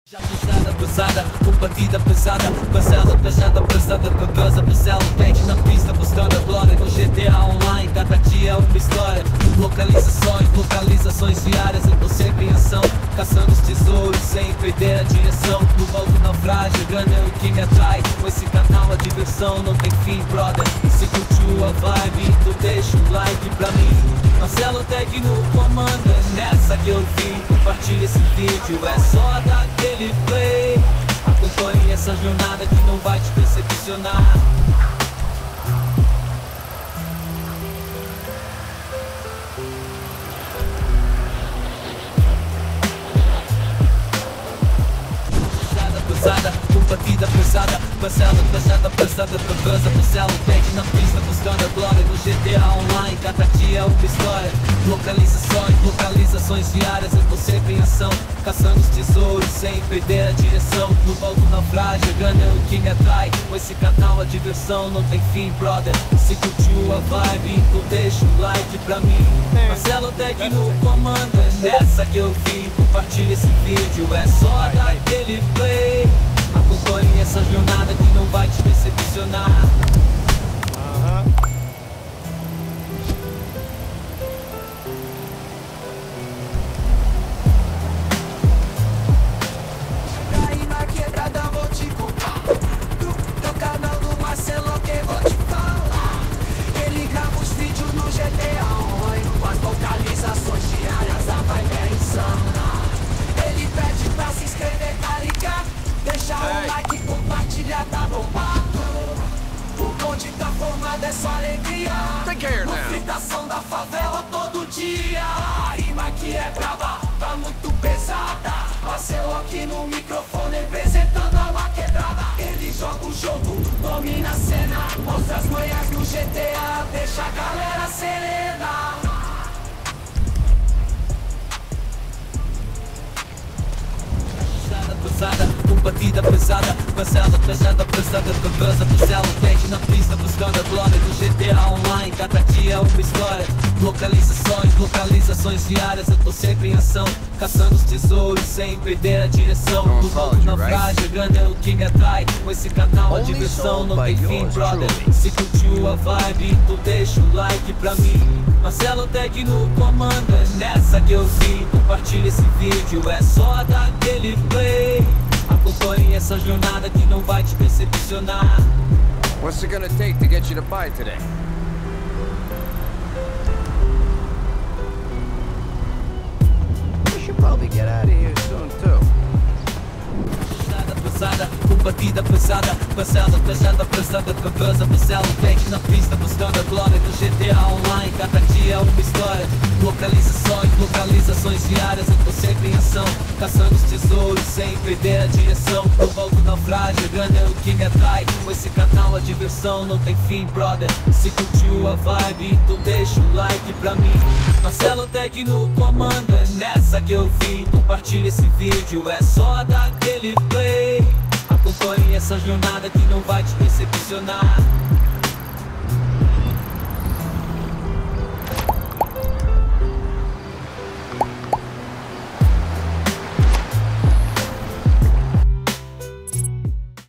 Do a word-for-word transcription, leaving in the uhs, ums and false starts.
Já pesada, pesada, com batida pesada, passada, pesada, pesada, cogosa, Marcelo Tech na pista, buscando a glória no G T A Online, cada dia é uma história. Localizações, localizações diárias, eu tô sempre em ação, caçando os tesouros sem perder a direção. No volto naufrágio, ganha o que me atrai, com esse canal a diversão não tem fim, brother. Se curtiu a vibe, tu deixa um like pra mim. Marcelo Tech no comando, é nessa que eu vim. Compartilha esse vídeo, é só dar aquele play. Acompanhe essa jornada que não vai te decepcionar. Pesada, com batida pesada, Marcelo, pesada, pesada, cogosa, Marcelo Tech na pista, buscando a glória no G T A Online, cada dia é uma história. Localizações, localizações diárias, eu tô sempre em ação, caçando os tesouros sem perder a direção. No volto naufrágio, ganha o que me atrai, com esse canal a diversão não tem fim, brother. Se curtiu a vibe, então deixa um like pra mim. Marcelo Tech no comando, é nessa que eu vim. Compartilha esse vídeo, é só dar aquele play. Acompanhe essa jornada que não vai te decepcionar. Aí na quebrada vou te contar do teu canal do Marcelo que vou te falar. Ele grava os vídeos no G T A Online, com as localizações diárias, a vibe é insana. Ele pede pra se inscrever, tá ligado? Deixa o like e compartilhar, tá bombado. O bonde tá formado, é só alegria. Movimentação da favela todo dia. A rima que é brava, tá muito pesada. Marcelo aqui no microfone, representando a uma quebrada. Ele joga o jogo, domina a cena, mostra as manhas no G T A, deixa a galera serena. Pesada, com batida pesada, Marcelo, pesada, pesada, cogosa, Marcelo Tech na pista, buscando a glória do G T A Online, cada dia é uma história. Localizações, localizações diárias, eu tô sempre em ação, caçando os tesouros sem perder a direção. No volto naufrágio, ganha o que me atrai, com esse canal a diversão não tem fim, brother. Se curtiu a vibe, então deixa um like pra mim. Marcelo Tech no comando, é nessa que eu vim. Compartilha esse vídeo, é só dar aquele play. Acompanhe essa jornada que não vai te decepcionar. What's it gonna take to get you to buy today? We should probably get out of here soon too. Pesada, com batida pesada, Marcelo, pesada, pesada, cogosa, Marcelo Tech na pista, buscando a glória do G T A Online, cada dia é uma história. Localizações, localizações diárias, eu tô sempre em ação, caçando os tesouros sem perder a direção. No volto naufrágio, ganha o que me atrai, com esse canal a diversão não tem fim, brother. Se curtiu a vibe, então deixa um like pra mim. Marcelo Tech no comando, é nessa que eu vim. Compartilha esse vídeo, é só dar aquele play. Acompanhe essa jornada que não vai te decepcionar.